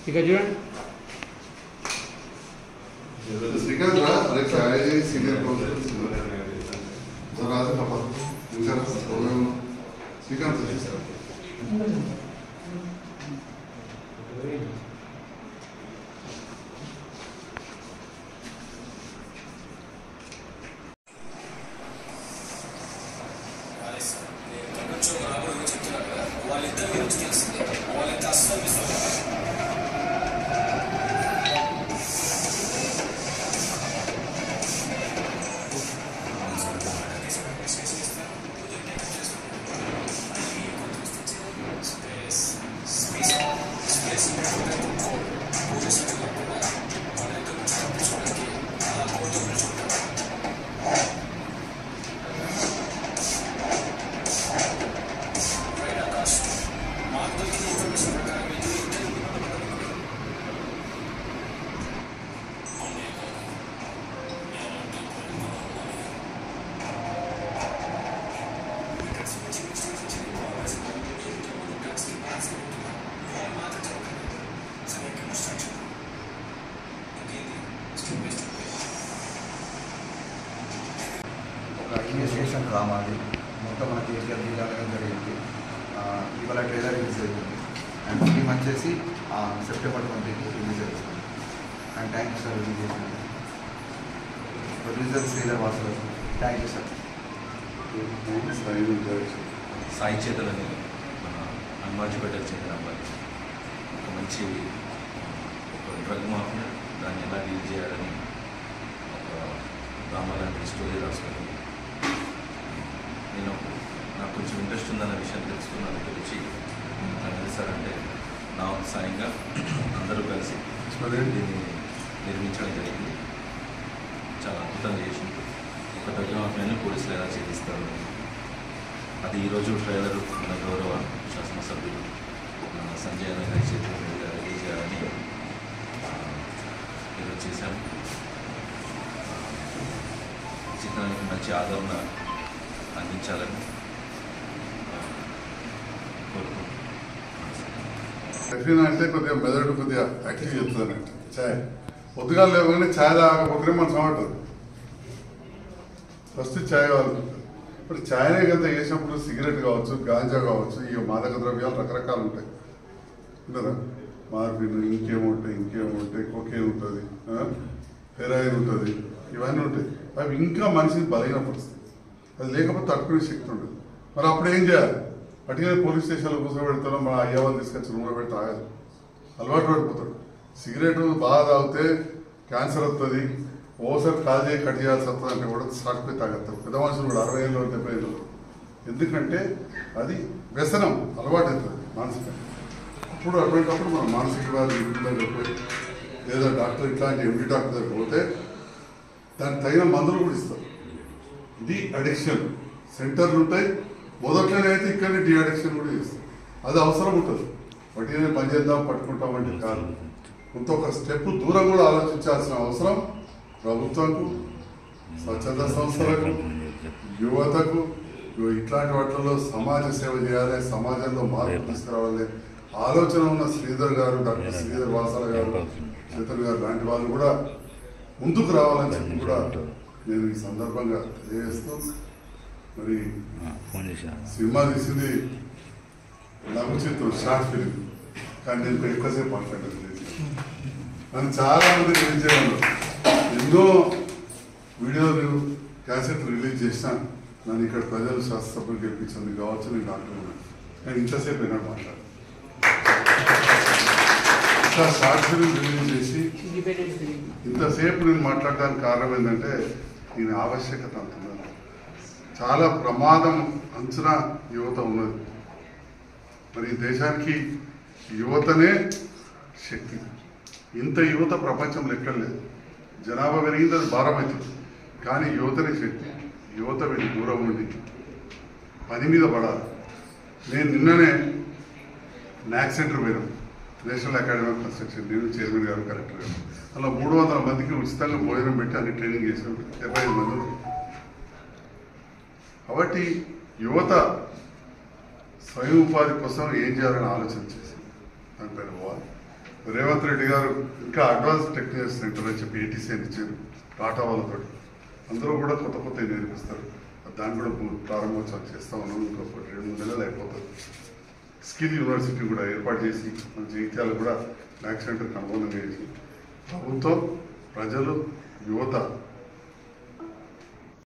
ఇక్కడ చూడండి శ్రీకాంత్ రా అరే చాయ్ సీనియర్ కౌన్సిలర్ జరా పాపా జరా శ్రీకాంత్ ఇన్వెస్టిగేషన్ డ్రామా అది మొత్తం మన కేసీఆర్ జిల్లాలో జరిగింది. ఇవాళ ట్రైలర్ రిలీజ్ అవుతుంది అండ్ ఫిలిం వచ్చేసి సెప్టెంబర్ 20కి రిలీజ్ అవుతుంది. And thank you sir release చేసినందుకు. Producer Sridhar Vasulu thank you sir. Sai చేతులని మన హనుమాన్పేటకు చెందిన అబ్బాయి ఒక మంచి డ్రగ్ మాఫియా దాన్ని ఎలా డీల్ చేయాలని ఒక డ్రామా లాంటి స్టోరీ రాసుకుని నేను నాకు కొంచెం ఇంట్రెస్ట్ ఉందన్న విషయం తెలుసుకున్నాను. తెలిసి నాకు సార్ అంటే నా సాయంగా అందరూ కలిసి దీన్ని నిర్మించడం జరిగింది. చాలా అద్భుతంగా చేసింది. ఒక డ్రగ్ మాఫియాని పోలీసులు ఎలా ఛేదిస్తారు అది ఈరోజు ట్రైలర్ మన గౌరవ శాసనసభ్యులు సంజయ్ అన్న గారి చేతుల మీద రిలీజ్ చేయాలని ఈరోజు చేశాము. చిత్రానికి మంచి ఆదరణ అందించాలని కోరుకుంటున్నాను. అంటే కొద్దిగా మెదడు కొద్దిగా యాక్టివ్ చెప్తుందన్నట్టు ఛాయ్ పొద్దుగా లేవగానే ఛాయ్ తాగకపోతే మన సమాటది ఫస్ట్ ఛాయ్ కావాలి. ఇప్పుడు ఛాయ్నే కదా వేసినప్పుడు సిగరెట్ కావచ్చు, గాంజా కావచ్చు, ఇక మాదక ద్రవ్యాలు రకరకాలు ఉంటాయి కదా. మార్పిన్ ఇంకేముంటాయి కొకేన్ ఉంటుంది, హెరాయిన్ ఉంటుంది, ఇవన్నీ ఉంటాయి. అవి ఇంకా మనిషిని బలహీనపరుస్తాయి. అది లేకపోతే తట్టుకునే శక్తి ఉండదు. మరి అప్పుడు ఏం చేయాలి? అటుగా పోలీస్ స్టేషన్లో కూర్చోబెడతారో మన అయ్యవాళ్ళు తీసుకొచ్చి రూమ్లో పెట్టి తాగాలి. అలవాటు పడిపోతాడు. సిగరెట్ బాగా తాగితే క్యాన్సర్ వస్తుంది, ఓసారి కాల్ చేయి కట్ చేయాల్సి వస్తుంది అంటే కూడా సాటిపోయి తాగేస్తారు. పెద్ద మనుషులు కూడా 60 ఏళ్ళు 70 ఏళ్ళు. ఎందుకంటే అది వ్యసనం, అలవాటు అవుతుంది మానసికంగా. అప్పుడు అటువంటిప్పుడు మనం మానసిక వ్యాధి దగ్గర పోయి లేదా డాక్టర్ ఇట్లాంటి ఎండి డాక్టర్ దగ్గర పోతే దానికి తగిన మందులు కూడా ఇస్తారు. డి అడిక్షన్ సెంటర్లు ఉంటాయి. మొదట్లోనే అయితే ఇక్కడనే డి అడిక్షన్ కూడా చేస్తారు. అది అవసరం ఉంటుంది. వాటినే పని చేద్దాం పట్టుకుంటామంటే కాదు. కొంత ఒక స్టెప్ దూరం కూడా ఆలోచించాల్సిన అవసరం ప్రభుత్వంకు, స్వచ్ఛంద సంస్థలకు, యువతకు ఇట్లాంటి వాటిల్లో సమాజ సేవ చేయాలి, సమాజంలో మార్పు తీసుకురావాలి ఆలోచన ఉన్న శ్రీధర్ గారు, డాక్టర్ శ్రీధర్ వాసాల గారు, చేతన్ గారు లాంటి వాళ్ళు కూడా ముందుకు రావాలని చెప్పి కూడా నేను ఈ సందర్భంగా తెలియజేస్తూ, మరి సినిమా తీసింది లఘు చిత్రం, షార్ట్ ఫిలిం. కానీ నేను ఎక్కువసేపు మాట్లాడలేదు. నన్ను చాలా మంది రిలీజ్ చేయమన్నారు. ఎన్నో వీడియోలు క్యాసెట్ రిలీజ్ చేసినా నన్ను ఇక్కడ ప్రజలు శాస్త్రసభ్యులు గెలిపించింది కావచ్చు, నేను డాక్టర్. కానీ ఇంతసేపు ఏనాడు మాట్లాడాను. ఇంకా షార్ట్ ఫిలిం రిలీజ్ చేసి ఇంతసేపు నేను మాట్లాడడానికి కారణం ఏంటంటే దీని ఆవశ్యకత అంటున్నాను. చాలా ప్రమాదం అంచనా యువత ఉన్నది. మరి ఈ దేశానికి యువతనే శక్తి. ఇంత యువత ప్రపంచంలో ఎక్కడ లేదు. జనాభా పెరిగింది, అది భారం అవుతుంది. కానీ యువతనే శక్తి. యువత వీళ్ళు దూరం ఉండి పని మీద పడాలి. నేను నిన్ననే నాక్ సెంటర్ పోయినాం, నేషనల్ అకాడమీ ఆఫ్ కన్స్ట్రక్షన్. నేను చైర్మన్ గారు, కలెక్టర్ గారు. అలా 300 మందికి ఉచితంగా భోజనం పెట్టి అన్ని ట్రైనింగ్ చేసాం. 75 మంది. కాబట్టి యువత స్వయం ఉపాధి కోసం ఏం చేయాలని ఆలోచన చేసి దానిపైన పోవాలి. రేవంత్ రెడ్డి గారు ఇంకా అడ్వాన్స్ టెక్నాలజీ సెంటర్ అని చెప్పి ఏటీసీ అని ఇచ్చారు టాటా వాళ్ళతో. అందరూ కూడా కొత్త కొత్త నేర్పిస్తారు. దాన్ని కూడా ప్రారంభోత్సవం చేస్తా ఉన్నాం. ఇంకొక 2-3 నెలలు అయిపోతుంది. స్కిల్ యూనివర్సిటీ కూడా ఏర్పాటు చేసి మన జగిత్యాలు కూడా మ్యాథ్స్ సెంటర్కి అనుగుణంగా చేసి ప్రభుత్వం, ప్రజలు, యువత